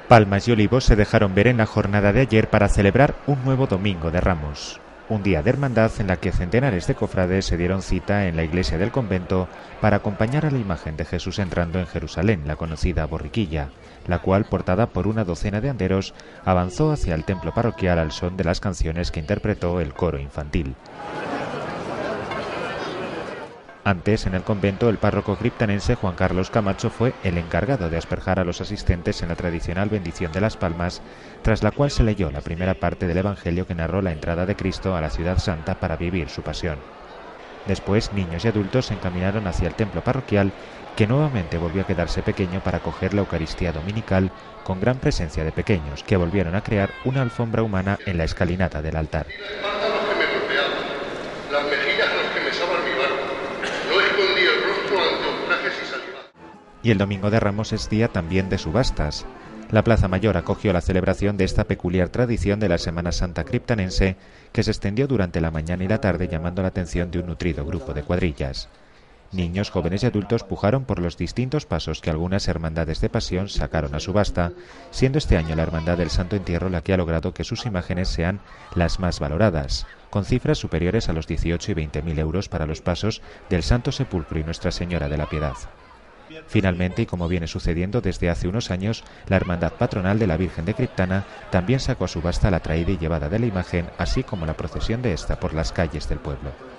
Palmas y olivos se dejaron ver en la jornada de ayer para celebrar un nuevo Domingo de Ramos, un día de hermandad en la que centenares de cofrades se dieron cita en la iglesia del convento para acompañar a la imagen de Jesús entrando en Jerusalén, la conocida borriquilla, la cual, portada por una docena de anderos, avanzó hacia el templo parroquial al son de las canciones que interpretó el coro infantil. Antes, en el convento, el párroco criptanense Juan Carlos Camacho fue el encargado de asperjar a los asistentes en la tradicional bendición de las palmas, tras la cual se leyó la primera parte del Evangelio que narró la entrada de Cristo a la ciudad santa para vivir su pasión. Después, niños y adultos se encaminaron hacia el templo parroquial, que nuevamente volvió a quedarse pequeño para acoger la Eucaristía dominical, con gran presencia de pequeños, que volvieron a crear una alfombra humana en la escalinata del altar. Y el Domingo de Ramos es día también de subastas. La Plaza Mayor acogió la celebración de esta peculiar tradición de la Semana Santa criptanense, que se extendió durante la mañana y la tarde llamando la atención de un nutrido grupo de cuadrillas. Niños, jóvenes y adultos pujaron por los distintos pasos que algunas hermandades de pasión sacaron a subasta, siendo este año la Hermandad del Santo Entierro la que ha logrado que sus imágenes sean las más valoradas, con cifras superiores a los 18 y 20.000 euros para los pasos del Santo Sepulcro y Nuestra Señora de la Piedad. Finalmente, y como viene sucediendo desde hace unos años, la Hermandad Patronal de la Virgen de Criptana también sacó a subasta la traída y llevada de la imagen, así como la procesión de esta por las calles del pueblo.